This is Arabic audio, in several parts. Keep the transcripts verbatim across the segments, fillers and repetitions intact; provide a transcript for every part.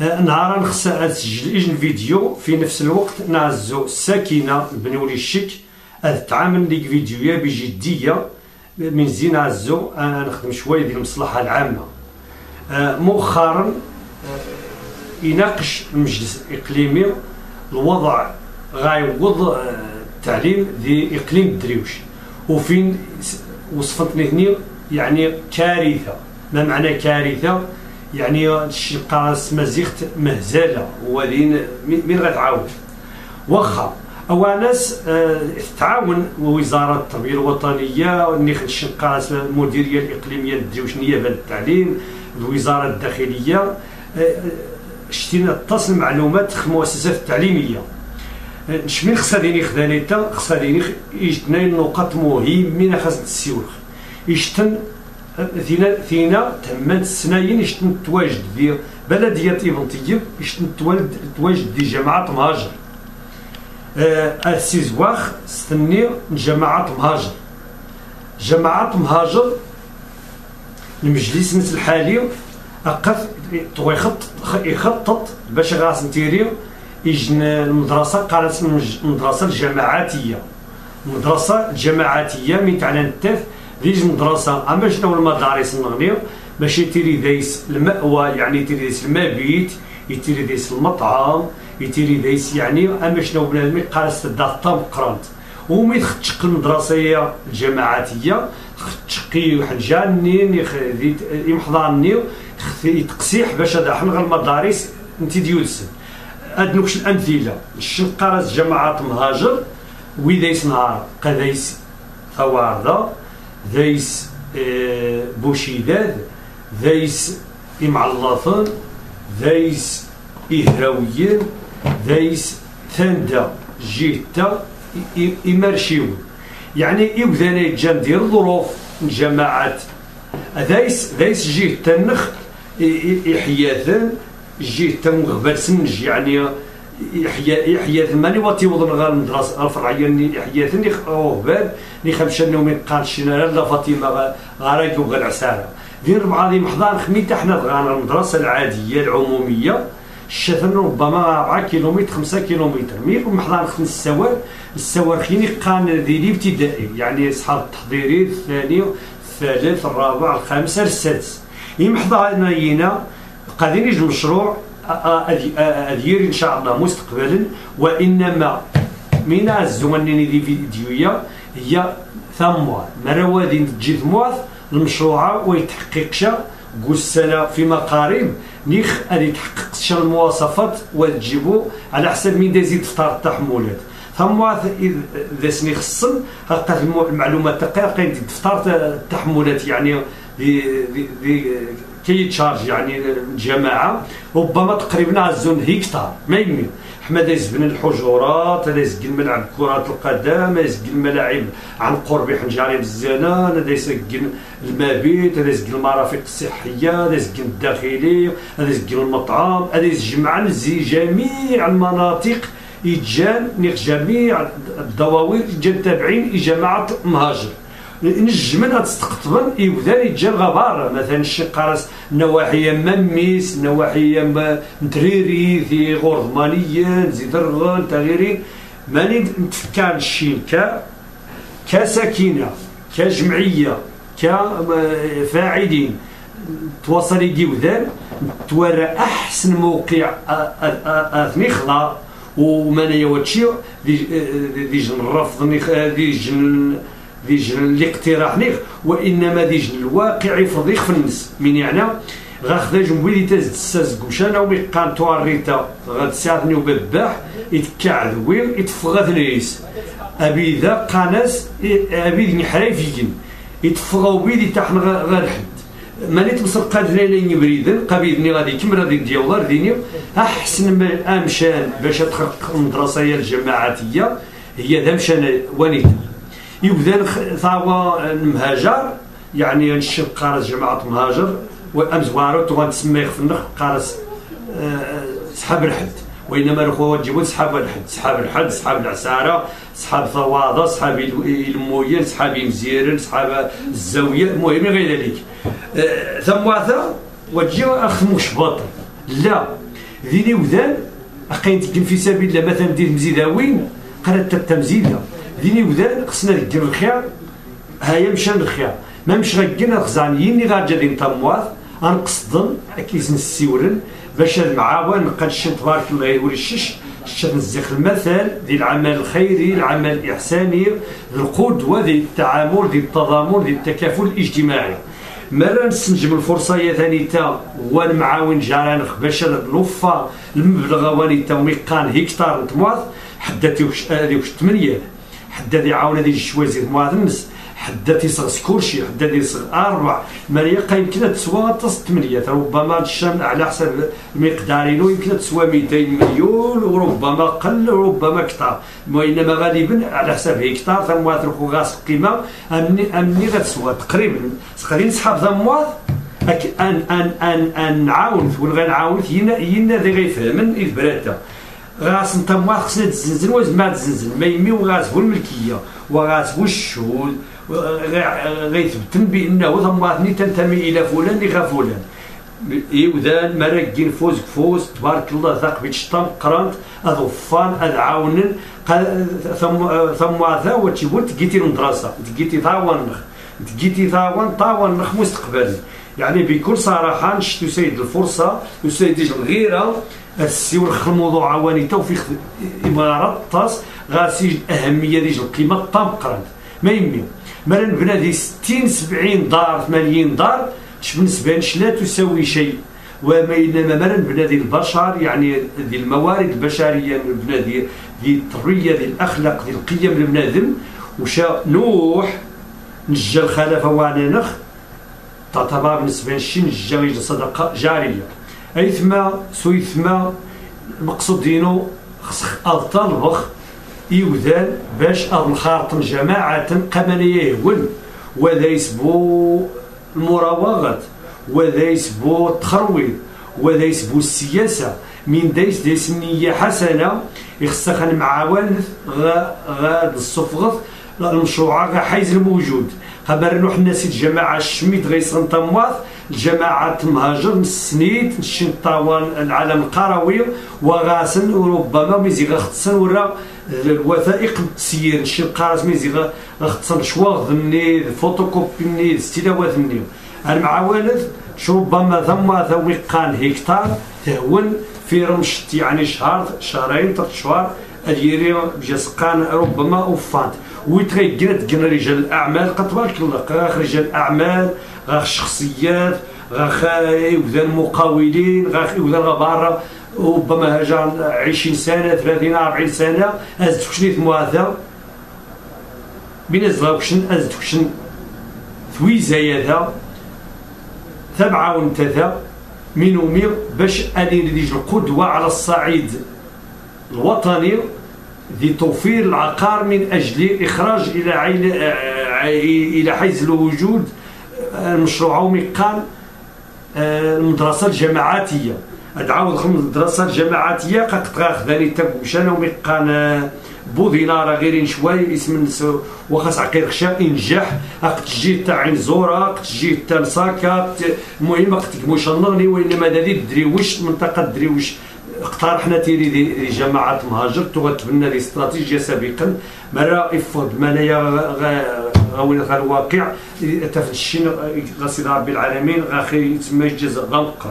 نهار نخص نسجل إجن فيديو في نفس الوقت نعزو ساكنة بنولي الشك تعامل ليك فيديويا بجدية من زين عزو نخدم شوية ديال المصلحة العامة. مؤخرا يناقش المجلس الإقليمي الوضع غايوض التعليم ذي إقليم الدريوش، وفين وصفتني هني يعني كارثة. ما معنى كارثة؟ يعني الشقاص مزيغت مهزلة، وذين مين غتعاون؟ واخا أو ناس تعاون وزارة التربية الوطنية، نيخ الشقاص المديرية الإقليمية للدريوش نيابة التعليم، الوزارة الداخلية، شتينا اتصل معلومات في المؤسسات التعليمية. شمين خصها ديني خدانيتا خصها ديني اثنين نقاط مهمين خاص تسيوخ. يشتن ثينا ثينا تمن السناين يشتن تواجد ديال بلدية ابن طيب، يشتن تواجد دي جماعة مهاجر. أه السيزواخ استني جماعة مهاجر جماعة مهاجر المجلس الحالي أقف يخطط يخطط باش غاس نتيريو يجن المدرسة قالت المدرسة الجماعاتية. المدرسة الجماعاتية من تاع نتاف ديج مدرسة أما شنو المدارس نغنيو ماشي تيري دايس المأوى، يعني تيري دايس المبيت، يتيري دايس المطعم، يتيري دايس يعني أما شنو بنادم قالت الداتا مقرانت. ومي تخشق المدرسية الجماعاتية تشقي حنجانين يمحضاني يتقسيح باش هذا حنا المدارس انت ديولسن. هاد نوكش الامثله الشنقارات جماعات مهاجر ويدايس نهار قدايس ثوارده دايس اه بوشيداد دايس إمعلطن دايس إهراويين دايس ثاندا جيتا إمارشيون، يعني يبدأ يتجان ديال الظروف الجماعات دايس دايس جيه تنخ إحياثا جيه تمغبال سنج، يعني إحياء إحياث ماني واتي وضن غير المدرسة الفرعية ني إحياثا ني غبال ني خمسة نومي قالشينا لا فاطمة غاراكي وغا العسارة دين ربعة دي محضان خميتا حنا غانا المدرسة العادية العمومية الشاثن ربما أربعة كيلومتر خمسة كيلومتر مي محضان خمس السوار السوار خيني قان ذي الابتدائي، يعني أصحاب التحضيري الثاني الثالث الرابع الخامس السادس يمحضر ينا قادرين يجي المشروع أدير إن شاء الله مستقبلا. وإنما من الزمنين دي فيديويا هي ثموات مروادين تجي ثموات المشروع ويتحققش قول سنة فيما قريب نيخ اللي يتحققش المواصفات وتجيبو على حسب من يزيد فطار التحملات. ثموات إذا سني خصن هاكا المعلومات دقيقة يزيد فطار التحملات، يعني دي دي دي كي يتشارج يعني الجماعة ربما تقريبا عزون هكتار ما يمين حماده يزبن الحجرات، هذا يسقي الملعب كرة القدم، يسقي الملاعب عن قرب حنجاري بالزنان، هذا يسقي المبيت، هذا يسقي المرافق الصحية، هذا يسقي الداخلي، هذا يسقي المطعم، هذا يجمع زي جميع المناطق يتجان نيخ جميع الدواوين يتجان تابعين جماعة مهاجر. نجمن تستقطبن يبدا يتجا الغبار مثلا الشقارس نواحي مميس نواحي متريري ذي غرضمانيين زي درغن تغيرين ماني نتفكر الشيء ك كسكينه كجمعيه كفاعلين تواصل يجي وذان تورى احسن موقع اثني خلا ومانيا واتشي ديجن الرفض ديجن ديجن الاقتراح نيخ، وانما ديجن الواقع يفرض في الناس من يعني غاخذ جنبويدي تاز تساز كوشانا ومي قان تواريتا غاد ساعتني وبباح يتكعذوير يتفغى ثنيس ابي ذا قاناس ابي ذي حرايفيين يتفغاو بيدي تاحنا غير حد ماني تمسر قاد ليلين بريدن قبيدني غادي كمرة دي ديالار ديني احسن من امشان باش تخلق المدرسة الجماعاتية هي ذا مشان ونيت يبدا ثاوى المهاجر، يعني نشب قارس جماعة مهاجر وامزوارو تغان تسمي في النخ قارس سحاب الحد، وانما الاخوه تجيبون سحاب الحد سحاب الحد سحاب العساره سحاب ثواضه سحاب المويل سحاب مزيرن سحاب الزاويه المهم غير ذلك. ثم واثا وتجي اخ مشبط لا ذيني وذان أقاين تكن في سبيل الله مثلا دير مزيداوين قرات التمزيدة ذيني وذان خصنا نكن الخير هيا مشان الخير ما مش غاكين خزانيين غاجا دين تمواث غنقصدن كيسن السيورن باش المعاون نبقى نشد تبارك الله يوري الشش شد نزيخ المثل ديال العمل الخيري العمل الإحساني القدوة ديال التعامل ديال التضامن ديال التكافل الاجتماعي مرة نستنجم الفرصة يا ثانيتا ونمعاون جارانخ باش الوفا المبلغ وانيتا وميقان هكتار نتمواث حداتي وش هذه وش ثمانية حداتي عاون هذه الشوازي تمواث النس حداتي صغ سكورشي حداتي صغ أربع مريقة يمكن تسوى تص ثمانية ربما الشام على حسب مقدارينو يمكن تسوى مئتين مليون وربما قل وربما كثر وإنما غالبا على حسب هكتار ثمواث ركو غاس قيمة أمني أمني غتسوى تقريبا تقريبا صحاب ثمواث أن أن أن أن نعاون ونغنعاون ينا ينا ذي غيفهمن إذ براتا غاس نتمواث خصنا تزنزن واز ما تزنزن ما يمي وغاس هو الملكية وغاس هو الشهود غيثبتن بانه ثماثني تنتمي الى فلان لغا فلان ايوذان مراكين فوز فوز تبارك الله ثاق بيتشطم قرانت اضفان ادعاونن ثم ثم ذا وتيبون تجيتي المدرسه تجيتي ثاون تجيتي ثاون طاون نخ مستقبلي يعني بكل صراحه نشتو سيد الفرصه وسيد الغيره السيور خل الموضوع عواني توفيق امارات طاس غاسي الاهميه ديال القيمه الطام قرانت ما يمي مثلا بنادي ستين سبعين دار ثمانين دار بالنسبه لنا لا تساوي شيء وما انما مثلا بنادي البشر يعني ديال الموارد البشريه بنادي ديال التربيه ديال الاخلاق ديال القيم البنادم وشا نوح نجا الخلافه وانا نخ تعتبر بالنسبه للشي نجا صدقه جاريه اي ثما سوي ثما المقصود دينو خص اضطر البخ يوذان باش الخارطن جماعة قمنية يهون وذا يسبو المراوغات وذا يسبو التخرويض وذا يسبو السياسة من دايس دايس نية حسنة يخصها معاون غا غا الصفغط المشروع غا حيز الموجود خبر نروح الناس الجماعة الشميت غيصغن تمواث الجماعة مهاجر السنيد الشنطاوان العالم القروي وغاسن وربما ميزي غاختصن ورا الوثائق التسيير الشنقارس ميزي غاختصن شواغ ذني فوتوكوبي ني استداوات ني المعاونة ربما ثم ثوقان هكتار تهون في رمشت يعني شهر شهرين ثلاث شهور اليري بجسقان ربما اوفانت ويتغيرت كنا رجال الاعمال قتبارك الله غاخ رجال الاعمال غاخ شخصيات غاخ يوذان مقاولين غاخ يوذان غبارة ربما هاجر عشرين سنة ثلاثين أربعين سنة أزدكشني ثمواثا بين أزدكشن أزدكشن ثوي زايدها ثبعة ونتاثا من ومير باش أني نديج القدوة على الصعيد الوطني ذي توفير العقار من أجل إخراج إلى عين إلى حيز الوجود المشروع ومقام المدرسة الجماعاتية أدعو خمس المدرسة الجماعاتية قد تاخذني تبوشانا ومقام بودينار غير شوي اسم وخاص عقير خشا ينجح قد تجي تاع عين زورا قد تجي تاع لساكا المهم قد تكموش النغني وإنما هذه دريوش منطقة دريوش اقترحنا تيري دي جماعات مهاجر تغتبنا دي استراتيجيه سابقا مرة افض منايا غاوين غير الواقع تفشين غاسي ربي العالمين غاخي تسمى جزء غنقر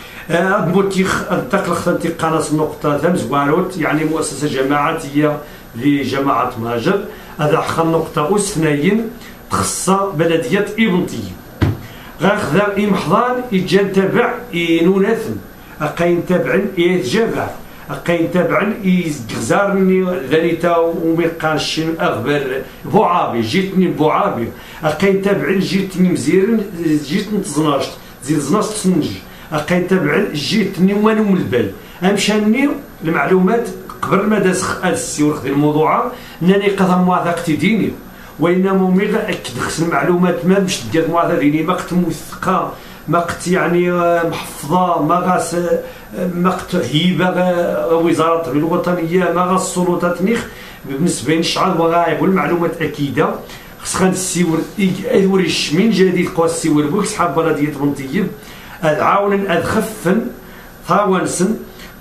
بوتيخ الدقل خدمتي قناص نقطه ثمز واروت يعني مؤسسه جماعاتيه لجماعه مهاجر هذا حق النقطه اثنين تخص بلديه ابنطيه غاخذ امحضان يجان تبع ينونثن أقاين تابعن يتجابع أقاين تابعن يزغزارني ذانيتا وميقانشين أغبر بوعابي جيتني بوعابي أقاين تابعن جيتني مزيرن جيتني تزناشت زيد زناشت تسنجي أقاين تابعن جيتني وانو من البال أمشاني المعلومات قبل ما داسخ السيور خذ الموضوع ناني قضى مواثقتي ديني وإنما ميغا أكد خص المعلومات ما باش تدير مواثقة ديني ما قت موثقة ما قت يعني محفظة ما غاس ما قت هيبة وزارة التربية الوطنية ما غاس السلطات نيخ بالنسبة للشعب وغايب والمعلومات أكيدة خص غاد السيور يوريش من جديد قوى السيور بوكس حاب بلدية بنطيب أدعاون أدخفن ثاونسن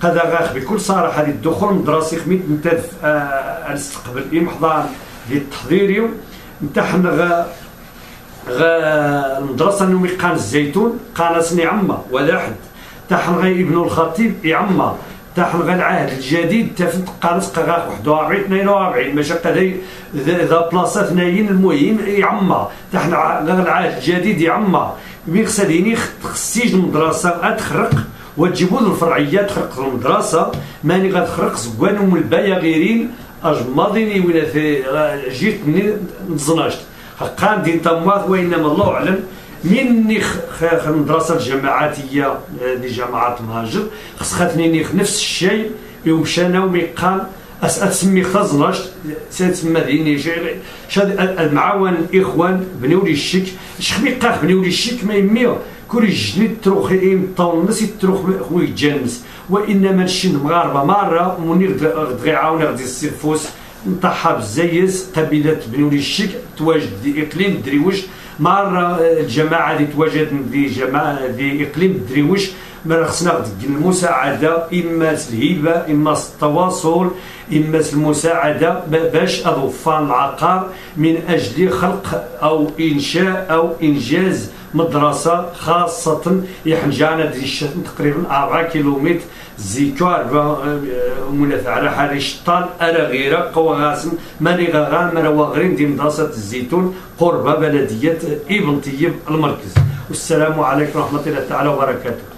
قد غاخ بكل صراحه الدخول المدرسي خميت نتا الاستقبال المحضان ديال التحضيري امتحن غا غا المدرسه نومي قان الزيتون قانصني عمه ولا حد تحن غي ابن الخطيب يعمى تحن غا العهد الجديد تفت قانص غا واحد وأربعين اثنين وأربعين ماشي ذي ذا بلاصه ثنايين المهم يعمى تحن غا العهد الجديد يعمى مي خصني خصيج المدرسه اتخرق وتجيبوا الفرعيه تخرق المدرسه ماني غتخرق زكوان من البايغيرين اجماضيني ولا في جيت مني نتزناجت قان دين تماث وانما الله اعلم مني المدرسه الجماعاتيه دي جماعه مهاجر خصخاتني نفس الشيء ومشانا وميقان اسمي خزناجت ساتسمى ذيني شاد المعاون الاخوان بنيو لي الشك شخمي قاخ بنيو لي الشك ما يميو كل جني تروخ ايم طون نسي تروخ خوي جانس وانما نشن مغاربه مره منير غدغي عاون غدي السيرفوس نطحها بالزيز قبيله بنولي الشك تواجد دي اقليم دريوش مره الجماعه اللي تواجد دي جماعه دي اقليم دريوش ما خصنا غدك المساعده اما الهبه اما التواصل اما المساعده باش اضفان العقار من اجل خلق او انشاء او انجاز مدرسه خاصه يحنجانا دي الشتم تقريبا أربعة كيلومتر زيكوار منافع على حال الشطال أنا غيره قوى غاسم ماني غاغان مرا واغرين دي مدرسه الزيتون قرب بلديه ابن طيب المركز. والسلام عليكم ورحمه الله تعالى وبركاته.